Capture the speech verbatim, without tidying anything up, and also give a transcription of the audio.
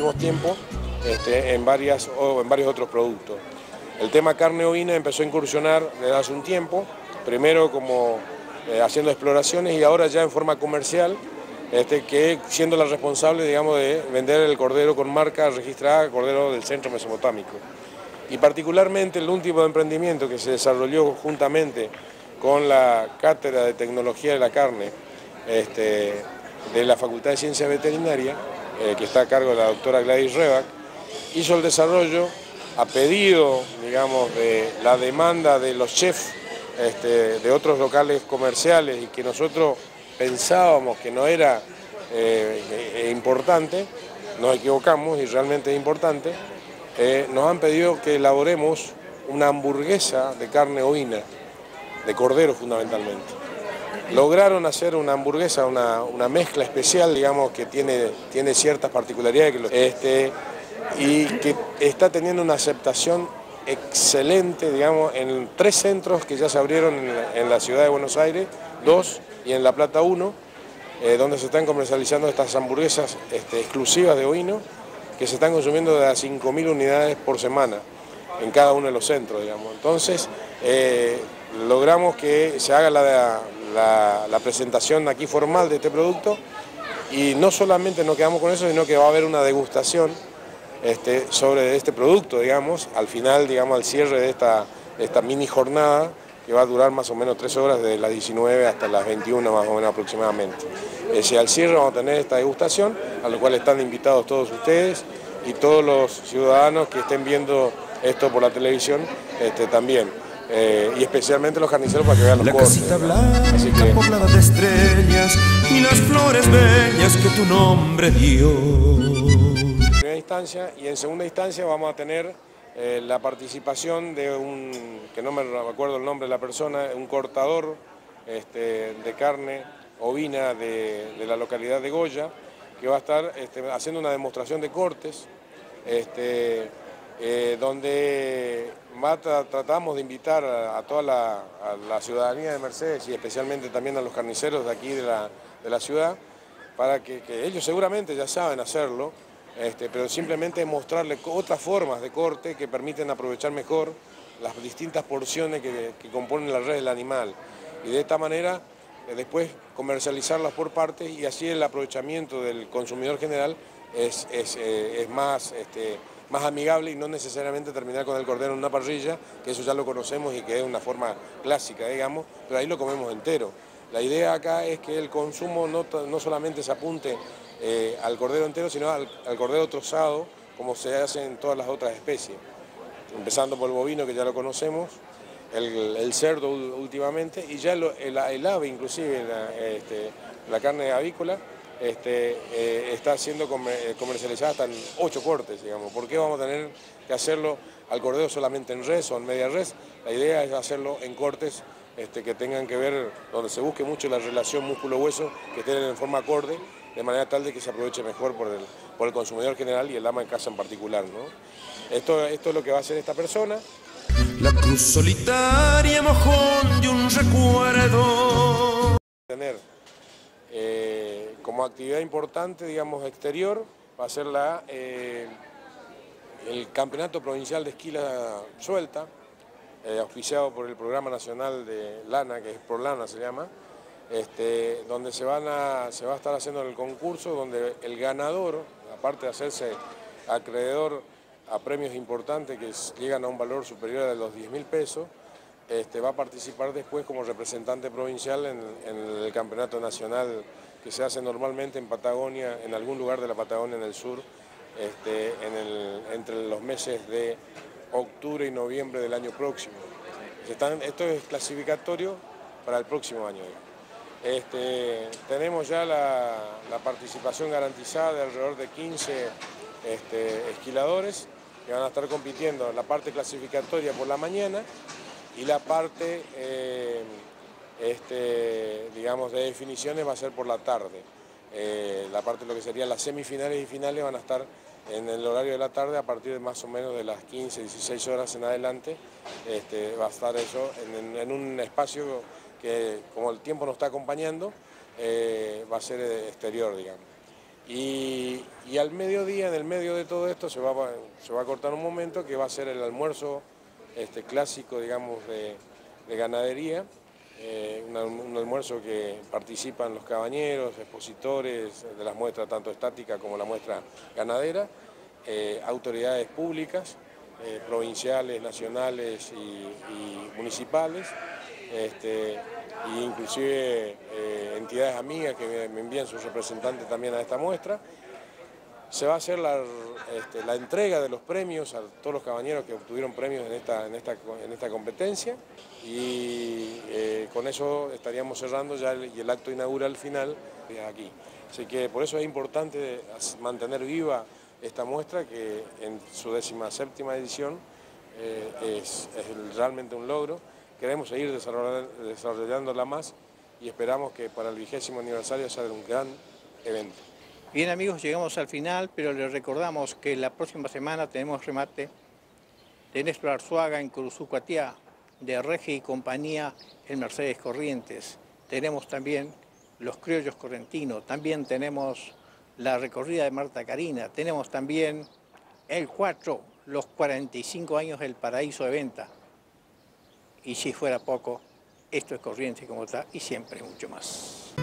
últimos tiempos este, en, varias, o en varios otros productos. El tema carne ovina empezó a incursionar desde hace un tiempo, primero como eh, haciendo exploraciones y ahora ya en forma comercial, este, que siendo la responsable, digamos, de vender el cordero con marca registrada, cordero del centro mesopotámico. Y particularmente el último emprendimiento que se desarrolló juntamente con la Cátedra de Tecnología de la Carne este, de la Facultad de Ciencia Veterinaria, eh, que está a cargo de la doctora Gladys Rebac, hizo el desarrollo a pedido, digamos, de la demanda de los chefs este, de otros locales comerciales y que nosotros pensábamos que no era eh, importante, nos equivocamos y realmente es importante. Eh, nos han pedido que elaboremos una hamburguesa de carne ovina, de cordero fundamentalmente. Lograron hacer una hamburguesa, una, una mezcla especial, digamos, que tiene, tiene ciertas particularidades que lo, este, y que está teniendo una aceptación excelente, digamos, en tres centros que ya se abrieron en la, en la ciudad de Buenos Aires, dos, y en La Plata uno, eh, donde se están comercializando estas hamburguesas este, exclusivas de ovino, que se están consumiendo de a cinco mil unidades por semana en cada uno de los centros, digamos. Entonces, eh, logramos que se haga la, la, la presentación aquí formal de este producto y no solamente nos quedamos con eso, sino que va a haber una degustación este, sobre este producto, digamos, al final, digamos, al cierre de esta, de esta mini jornada, que va a durar más o menos tres horas, de las diecinueve hasta las veintiuna más o menos aproximadamente. Es decir, al cierre vamos a tener esta degustación, a lo cual están invitados todos ustedes y todos los ciudadanos que estén viendo esto por la televisión este, también. Eh, y especialmente los carniceros para que vean los la cortes. Casita blanca, así que, poblada de estrellas y las flores bellas que tu nombre dio. En primera instancia y en segunda instancia vamos a tener eh, la participación de un, que no me acuerdo el nombre de la persona, un cortador este, de carne ovina de, de la localidad de Goya, que va a estar este, haciendo una demostración de cortes, este, eh, donde va tra tratamos de invitar a, a toda la, a la ciudadanía de Mercedes y especialmente también a los carniceros de aquí de la, de la ciudad, para que, que ellos seguramente ya saben hacerlo, este, pero simplemente mostrarles otras formas de corte que permiten aprovechar mejor las distintas porciones que, que componen la red del animal. Y de esta manera eh, después comercializarlas por partes y así el aprovechamiento del consumidor general es, es, eh, es más, este, más amigable y no necesariamente terminar con el cordero en una parrilla, que eso ya lo conocemos y que es una forma clásica, digamos, pero ahí lo comemos entero. La idea acá es que el consumo no, no solamente se apunte eh, al cordero entero, sino al, al cordero trozado, como se hace en todas las otras especies. Empezando por el bovino, que ya lo conocemos, el, el cerdo últimamente, y ya lo, el, el ave, inclusive la, este, la carne avícola, este, eh, está siendo comer, comercializada hasta en ocho cortes, digamos. ¿Por qué vamos a tener que hacerlo al cordero solamente en res o en media res? La idea es hacerlo en cortes este, que tengan que ver, donde se busque mucho la relación músculo-hueso, que estén en forma acorde, de manera tal de que se aproveche mejor por el, por el consumidor general y el ama en casa en particular, ¿no? Esto, esto es lo que va a hacer esta persona. La cruz solitaria, mojón de un recuerdo. Tener eh, como actividad importante, digamos, exterior, va a ser la, eh, el Campeonato Provincial de Esquila Suelta, eh, auspiciado por el Programa Nacional de Lana, que es ProLana se llama, este, donde se, van a, se va a estar haciendo el concurso, donde el ganador, aparte de hacerse acreedor a premios importantes que llegan a un valor superior a los diez mil pesos, este, va a participar después como representante provincial en, en el campeonato nacional que se hace normalmente en Patagonia, en algún lugar de la Patagonia en el sur, este, en el, entre los meses de octubre y noviembre del año próximo. Están, esto es clasificatorio para el próximo año. Este, tenemos ya la, la participación garantizada de alrededor de quince este, esquiladores que van a estar compitiendo la parte clasificatoria por la mañana y la parte, eh, este, digamos, de definiciones va a ser por la tarde. Eh, la parte de lo que serían las semifinales y finales van a estar en el horario de la tarde a partir de más o menos de las quince, dieciséis horas en adelante. Este, va a estar eso en, en un espacio que, como el tiempo nos está acompañando, eh, va a ser exterior, digamos. Y, y al mediodía, en el medio de todo esto, se va, se va a cortar un momento que va a ser el almuerzo este, clásico, digamos, de, de ganadería, eh, un, un almuerzo que participan los cabañeros, expositores de las muestras tanto estáticas como la muestra ganadera, eh, autoridades públicas, eh, provinciales, nacionales y, y municipales, este, e inclusive eh, entidades amigas que me envían sus representantes también a esta muestra. Se va a hacer la, este, la entrega de los premios a todos los cabañeros que obtuvieron premios en esta, en esta, en esta competencia y eh, con eso estaríamos cerrando ya el, y el acto inaugural final aquí. Así que por eso es importante mantener viva esta muestra que en su décima séptima edición eh, es, es realmente un logro. Queremos seguir desarrollándola más y esperamos que para el vigésimo aniversario sea un gran evento. Bien amigos, llegamos al final, pero les recordamos que la próxima semana tenemos remate de Néstor Arzuaga en Curuzucuatiá, de Regi y compañía en Mercedes Corrientes. Tenemos también los criollos correntinos, también tenemos la recorrida de Marta Carina, tenemos también el cuatro, los cuarenta y cinco años del Paraíso de Venta. Y si fuera poco, esto es Corrientes como está y siempre mucho más.